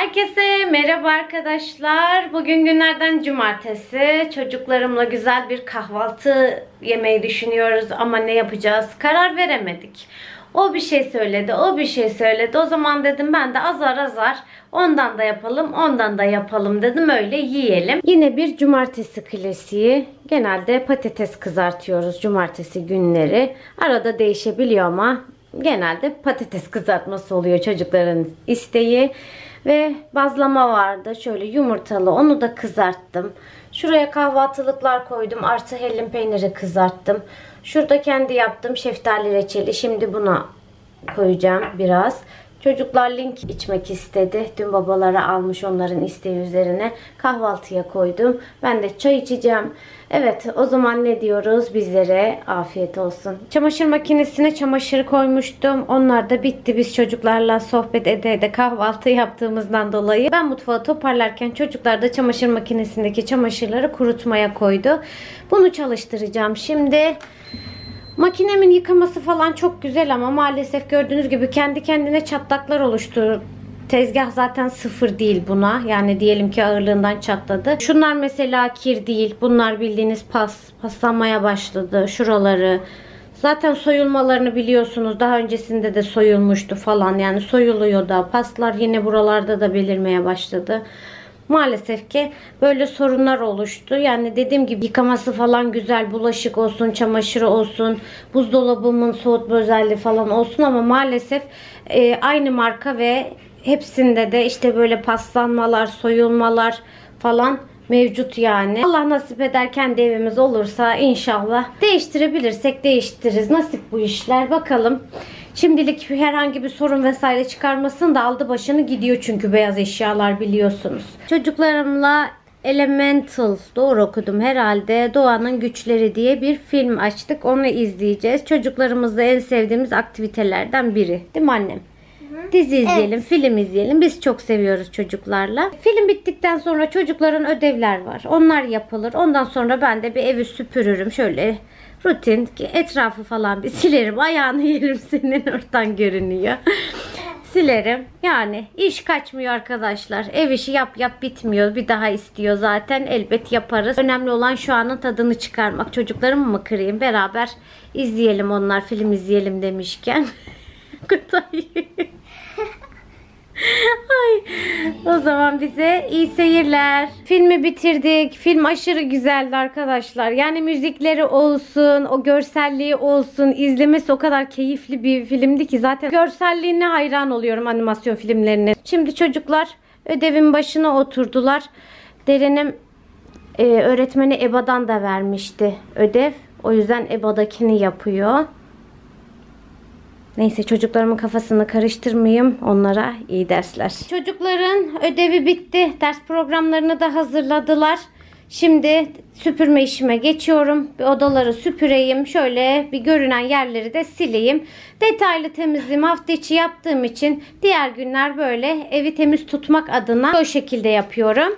Herkese merhaba arkadaşlar. Bugün günlerden cumartesi. Çocuklarımla güzel bir kahvaltı yemeyi düşünüyoruz ama ne yapacağız? Karar veremedik. O bir şey söyledi, o bir şey söyledi. O zaman dedim ben de azar azar ondan da yapalım, ondan da yapalım dedim. Öyle yiyelim. Yine bir cumartesi klasiği. Genelde patates kızartıyoruz cumartesi günleri. Arada değişebiliyor ama genelde patates kızartması oluyor çocukların isteği. Ve bazlama vardı. Şöyle yumurtalı. Onu da kızarttım. Şuraya kahvaltılıklar koydum. Artı hellim peyniri kızarttım. Şurada kendi yaptığım şeftali reçeli. Şimdi buna koyacağım biraz. Çocuklar link içmek istedi. Dün babalara almış onların isteği üzerine. Kahvaltıya koydum. Ben de çay içeceğim. Evet, o zaman ne diyoruz? Bizlere afiyet olsun. Çamaşır makinesine çamaşırı koymuştum. Onlar da bitti. Biz çocuklarla sohbet ede ede kahvaltı yaptığımızdan dolayı. Ben mutfağı toparlarken çocuklar da çamaşır makinesindeki çamaşırları kurutmaya koydu. Bunu çalıştıracağım şimdi. Makinemin yıkaması falan çok güzel ama maalesef gördüğünüz gibi kendi kendine çatlaklar oluştu. Tezgah zaten sıfır değil buna. Yani diyelim ki ağırlığından çatladı. Şunlar mesela kir değil. Bunlar bildiğiniz paslanmaya başladı. Şuraları. Zaten soyulmalarını biliyorsunuz. Daha öncesinde de soyulmuştu falan. Yani soyuluyor da. Paslar yine buralarda da belirmeye başladı. Maalesef ki böyle sorunlar oluştu. Yani dediğim gibi yıkaması falan güzel, bulaşık olsun, çamaşırı olsun, buzdolabımın soğutma özelliği falan olsun ama maalesef aynı marka ve hepsinde de işte böyle paslanmalar, soyulmalar falan mevcut yani. Allah nasip eder kendi evimiz olursa inşallah değiştirebilirsek değiştiririz. Nasip bu işler, bakalım. Şimdilik herhangi bir sorun vesaire çıkarmasın da aldı başını gidiyor çünkü beyaz eşyalar biliyorsunuz. Çocuklarımla Elemental, doğru okudum herhalde, Doğanın Güçleri diye bir film açtık. Onu izleyeceğiz. Çocuklarımızla en sevdiğimiz aktivitelerden biri. Değil mi annem? Dizi izleyelim, evet. Film izleyelim. Biz çok seviyoruz çocuklarla. Film bittikten sonra çocukların ödevler var. Onlar yapılır. Ondan sonra ben de bir evi süpürürüm. Şöyle rutin, etrafı falan bir silerim. Ayağını yerim senin, oradan görünüyor. Silerim. Yani iş kaçmıyor arkadaşlar. Ev işi yap yap bitmiyor. Bir daha istiyor zaten. Elbet yaparız. Önemli olan şu anın tadını çıkarmak. Çocuklarımı mı kırayım? Beraber izleyelim, onlar film izleyelim demişken. Ay, o zaman bize iyi seyirler. Filmi bitirdik. Film aşırı güzeldi arkadaşlar. Yani müzikleri olsun, o görselliği olsun, izlemesi o kadar keyifli bir filmdi ki zaten görselliğine hayran oluyorum animasyon filmlerine. Şimdi çocuklar ödevin başına oturdular. Derin'im öğretmeni EBA'dan da vermişti ödev. O yüzden EBA'dakini yapıyor. Neyse, çocuklarımın kafasını karıştırmayayım. Onlara iyi dersler. Çocukların ödevi bitti. Ders programlarını da hazırladılar. Şimdi süpürme işime geçiyorum. Bir odaları süpüreyim. Şöyle bir görünen yerleri de sileyim. Detaylı temizliğimi hafta içi yaptığım için diğer günler böyle evi temiz tutmak adına o şekilde yapıyorum.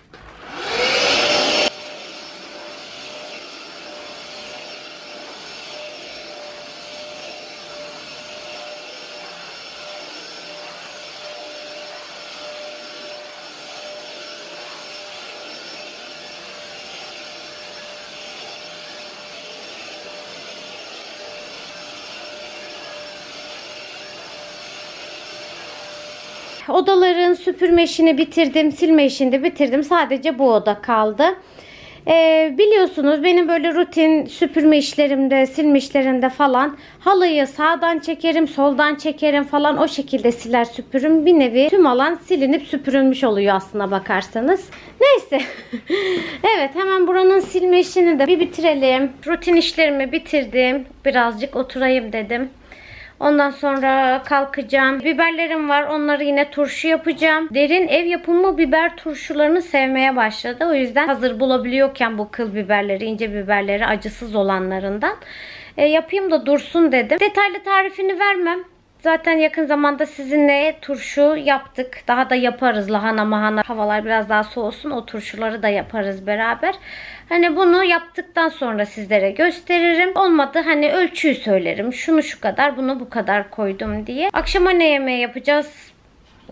Odaların süpürme işini bitirdim. Silme işini de bitirdim. Sadece bu oda kaldı. Biliyorsunuz benim böyle rutin süpürme işlerimde, silme işlerinde falan halıyı sağdan çekerim, soldan çekerim falan, o şekilde siler süpürürüm. Bir nevi tüm alan silinip süpürülmüş oluyor aslına bakarsanız. Neyse. Evet, hemen buranın silme işini de bir bitirelim. Rutin işlerimi bitirdim. Birazcık oturayım dedim. Ondan sonra kalkacağım. Biberlerim var. Onları yine turşu yapacağım. Derin ev yapımı biber turşularını sevmeye başladı. O yüzden hazır bulabiliyorken bu kıl biberleri, ince biberleri, acısız olanlarından yapayım da dursun dedim. Detaylı tarifini vermem. Zaten yakın zamanda sizinle turşu yaptık. Daha da yaparız, lahana mahana. Havalar biraz daha soğusun, o turşuları da yaparız beraber. Hani bunu yaptıktan sonra sizlere gösteririm. Olmadı hani ölçüyü söylerim. Şunu şu kadar, bunu bu kadar koydum diye. Akşama ne yemeği yapacağız?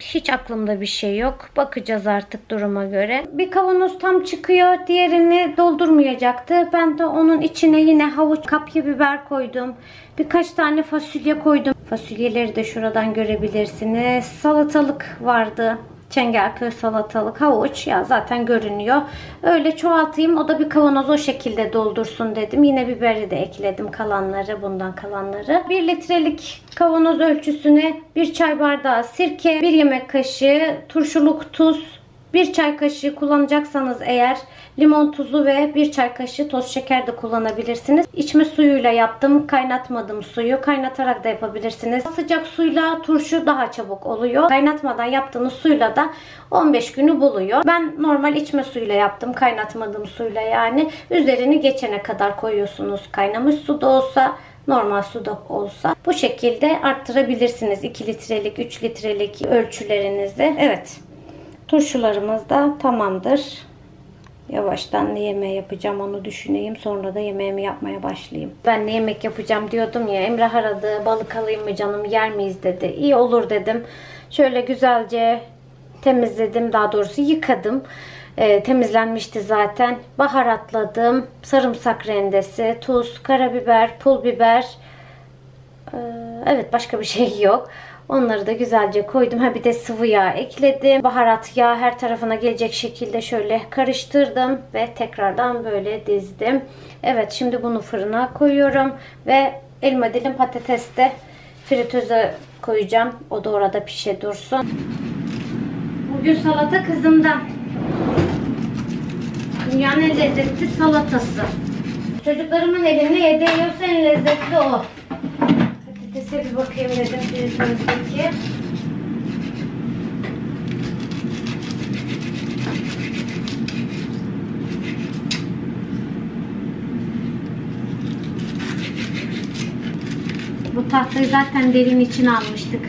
hiç aklımda bir şey yok. Bakacağız artık duruma göre. Bir kavanoz tam çıkıyor. Diğerini doldurmayacaktı. Ben de onun içine yine havuç, kapya biber koydum. Birkaç tane fasulye koydum. Fasulyeleri de şuradan görebilirsiniz. Salatalık vardı. Çengelköy salatalık, havuç ya zaten görünüyor. Öyle çoğaltayım. O da bir kavanoz o şekilde doldursun dedim. Yine biberi de ekledim, kalanları, bundan kalanları. 1 litrelik kavanoz ölçüsüne 1 çay bardağı sirke, 1 yemek kaşığı turşuluk tuz, 1 çay kaşığı kullanacaksanız eğer limon tuzu ve 1 çay kaşığı toz şeker de kullanabilirsiniz. İçme suyuyla yaptım. Kaynatmadım suyu. Kaynatarak da yapabilirsiniz. Sıcak suyla turşu daha çabuk oluyor. Kaynatmadan yaptığınız suyla da 15 günü buluyor. Ben normal içme suyuyla yaptım. Kaynatmadığım suyla yani. Üzerini geçene kadar koyuyorsunuz. Kaynamış su da olsa, normal su da olsa. Bu şekilde arttırabilirsiniz. 2 litrelik, 3 litrelik ölçülerinizi. Evet. Turşularımız da tamamdır. Yavaştan ne yemeği yapacağım onu düşüneyim. Sonra da yemeğimi yapmaya başlayayım. Ben ne yemek yapacağım diyordum ya. Emrah aradı. Balık alayım mı canım, yer miyiz dedi. İyi olur dedim. Şöyle güzelce temizledim. Daha doğrusu yıkadım. Temizlenmişti zaten. Baharatladım. Sarımsak rendesi, tuz, karabiber, pul biber. Evet, başka bir şey yok. Onları da güzelce koydum. Ha, bir de sıvı yağ ekledim. Baharat yağı her tarafına gelecek şekilde şöyle karıştırdım ve tekrardan böyle dizdim. Evet, şimdi bunu fırına koyuyorum ve elma dilim patates de fritöze koyacağım. O da orada pişe dursun. Bugün salata kızımdan. Dünyanın en lezzetli salatası. Çocuklarımın eline yediyorsa en lezzetli o. Patatese bir bakayım dedim fritözdeki. Bu tahtayı zaten derin için almıştık.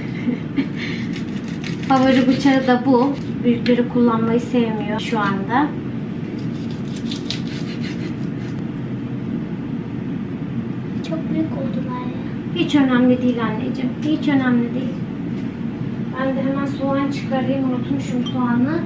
Favori bıçağı da bu. Büyükleri kullanmayı sevmiyor şu anda. Çok büyük oldular ya. Hiç önemli değil anneciğim. Hiç önemli değil. Ben de hemen soğan çıkarayım. Unutmuşum soğanı.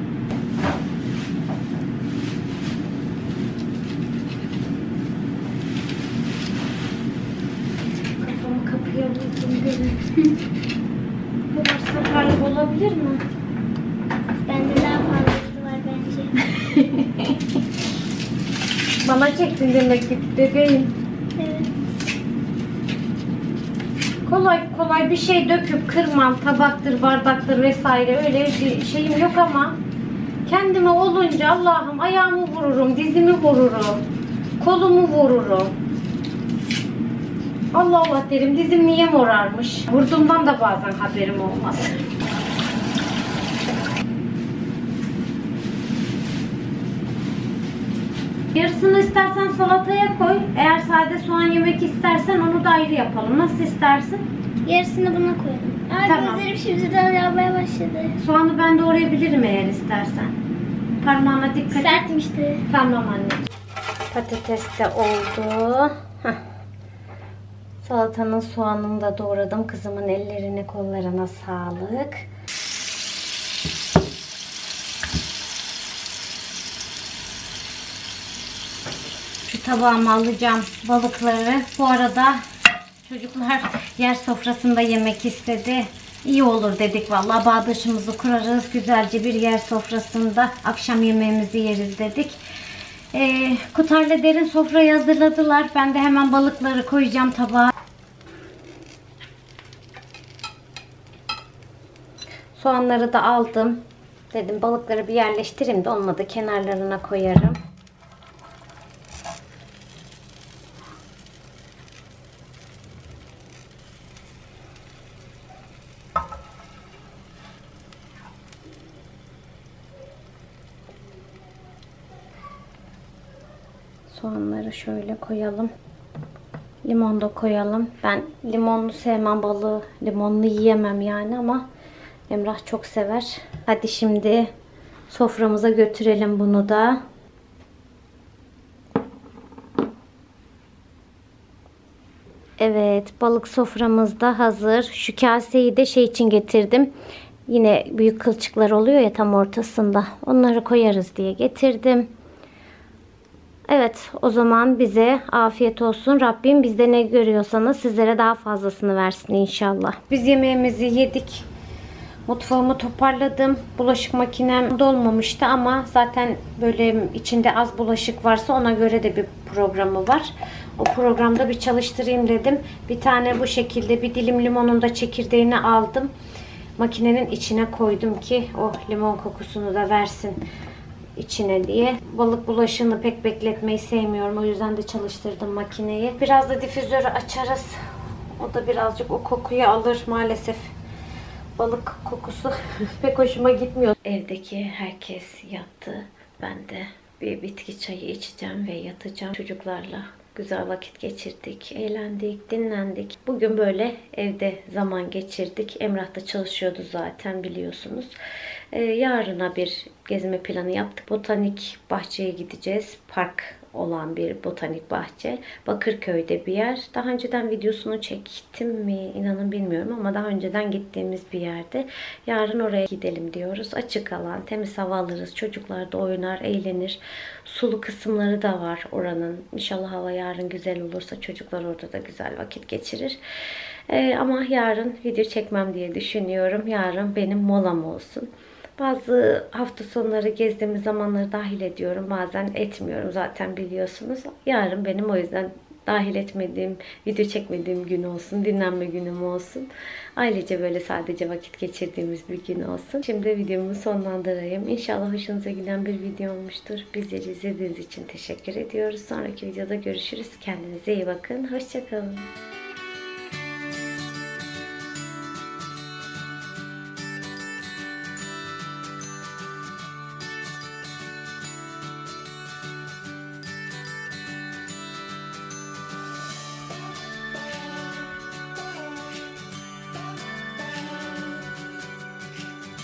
Kafamı kapıya vurdum. Bu kadar sakarlık olabilir mi? Bende daha fazlası var bence. Bana çektin demek ki bebeğim. Evet. Kolay bir şey döküp kırmam, tabaktır, bardaktır vesaire, öyle bir şeyim yok ama kendime olunca Allah'ım ayağımı vururum, dizimi vururum, kolumu vururum. Allah Allah derim, dizim niye morarmış? Vurduğumdan da bazen haberim olmaz. Yarısını istersen salataya koy. Eğer sade soğan yemek istersen onu da ayrı yapalım. Nasıl istersin? Yarısını buna koyalım. Aa, Tamam. gözlerim şimdiden yanmaya başladı. Soğanı ben doğrayabilirim eğer istersen. Parmağına dikkat et. Sertmişti. Tamam anne. Patates de oldu. Heh. Salatanın soğanını da doğradım. Kızımın ellerine kollarına sağlık. Şu tabağıma alacağım balıkları. Bu arada çocuklar yer sofrasında yemek istedi. İyi olur dedik vallahi, bağdaşımızı kurarız. Güzelce bir yer sofrasında akşam yemeğimizi yeriz dedik. Kutar'la derin sofrayı hazırladılar. Ben de hemen balıkları koyacağım tabağa. Soğanları da aldım. Dedim balıkları bir yerleştireyim de olmadı kenarlarına koyarım. Soğanları şöyle koyalım. Limon da koyalım. Ben limonlu sevmem balığı. Limonlu yiyemem yani ama Emrah çok sever. Hadi şimdi soframıza götürelim bunu da. Evet, balık soframız da hazır. Şu kaseyi de şey için getirdim. Yine büyük kılçıklar oluyor ya tam ortasında. Onları koyarız diye getirdim. Evet, o zaman bize afiyet olsun. Rabbim bizde ne görüyorsanız sizlere daha fazlasını versin inşallah. Biz yemeğimizi yedik. Mutfağımı toparladım. Bulaşık makinem dolmamıştı ama zaten böyle içinde az bulaşık varsa ona göre de bir programı var. O programda bir çalıştırayım dedim. Bir tane bu şekilde bir dilim limonun da çekirdeğini aldım. Makinenin içine koydum ki o limon kokusunu da versin içine diye. Balık bulaşığını pek bekletmeyi sevmiyorum. O yüzden de çalıştırdım makineyi. Biraz da difüzörü açarız. O da birazcık o kokuyu alır maalesef. Balık kokusu pek hoşuma gitmiyor. Evdeki herkes yattı. Ben de bir bitki çayı içeceğim ve yatacağım. Çocuklarla güzel vakit geçirdik, eğlendik, dinlendik. Bugün böyle evde zaman geçirdik. Emrah da çalışıyordu zaten biliyorsunuz. Yarına bir gezme planı yaptık. Botanik bahçeye gideceğiz. Park olan bir botanik bahçe. Bakırköy'de bir yer. Daha önceden videosunu çektim mi inanın bilmiyorum ama daha önceden gittiğimiz bir yerde. Yarın oraya gidelim diyoruz. Açık alan, temiz hava alırız. Çocuklar da oynar, eğlenir. Sulu kısımları da var oranın. İnşallah hava yarın güzel olursa çocuklar orada da güzel vakit geçirir. Ama yarın video çekmem diye düşünüyorum. Yarın benim molam olsun. Bazı hafta sonları gezdiğimiz zamanları dahil ediyorum. Bazen etmiyorum zaten biliyorsunuz. Yarın benim o yüzden dahil etmediğim, video çekmediğim gün olsun. Dinlenme günüm olsun. Ailece böyle sadece vakit geçirdiğimiz bir gün olsun. Şimdi videomu sonlandırayım. İnşallah hoşunuza giden bir video olmuştur. Bizleri izlediğiniz için teşekkür ediyoruz. Sonraki videoda görüşürüz. Kendinize iyi bakın. Hoşça kalın.